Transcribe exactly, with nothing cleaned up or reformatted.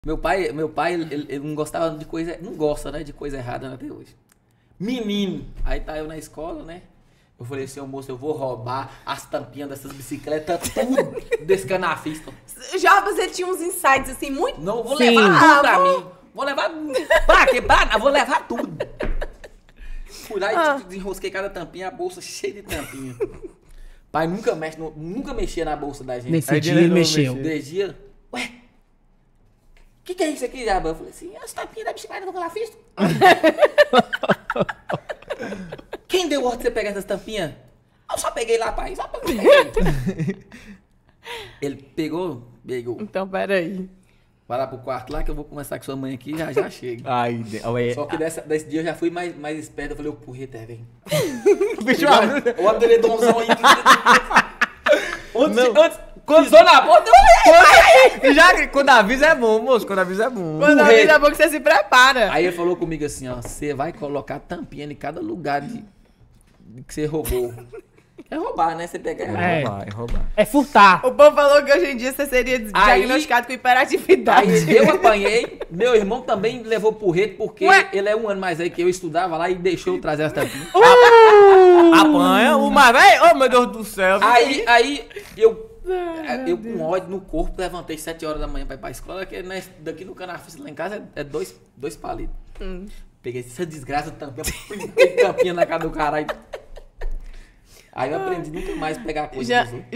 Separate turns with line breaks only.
Meu pai, meu pai ele, ele não gostava de coisa, não gosta, né, de coisa errada, né, até hoje. Menino, aí tá eu na escola, né? Eu falei assim, ô moço, eu vou roubar as tampinhas dessas bicicletas, tudo desse canafista.
Jarbas, ele tinha uns insights assim, muito...
Não, vou
Sim.
levar tudo
Ah,
pra
vou...
mim. Vou levar... Pra quê? Pra... Vou levar tudo. Fui lá e
Ah.
tipo, desenrosquei cada tampinha, a bolsa cheia de tampinha. Pai nunca, mexe no, nunca mexia na bolsa da gente.
Nesse
Aí,
dia ele mexeu.
Desse dia, ué, o que, que é isso aqui, Jaba? Eu falei assim, as tampinhas da bicicleta do calafista. Quem deu ordem de você pegar essas tampinhas? Eu só peguei lá, pai, só peguei. Ele pegou, pegou.
Então, peraí.
Vai lá pro quarto lá que eu vou conversar com sua mãe aqui e já, já chego.
Ai, de- ué,
Só que dessa, desse dia eu já fui mais, mais esperto. Eu falei, ô, porreta, vem.
o bicho
O abdeledonzão aí. Antes,
Não.
antes, pisou na porta, eu...
Já, quando avisa é bom, moço. Quando avisa é bom.
Quando a
Burrete.
vida é boa que você se prepara.
Aí ele falou comigo assim, ó, você vai colocar tampinha em cada lugar de, de que você roubou. É roubar, né? Você pegar...
É
É.
roubar, é roubar.
É furtar.
O povo falou que hoje em dia você seria
Aí-
diagnosticado com hiperatividade.
Aí eu apanhei, meu irmão também levou porrete, porque
Ué?
ele é um ano mais aí que eu estudava lá e deixou eu trazer as tampinhas.
Apanha o mais velho. Oh, meu Deus do céu.
Aí, aí eu, eu com ódio no corpo, levantei sete horas da manhã pra ir pra escola, que né, daqui no canafista lá em casa é, é dois, dois palitos.
Hum.
Peguei essa desgraça, tampinha, tampinha na cara do caralho. Aí eu aprendi nunca mais pegar coisa
Já-
dos outros.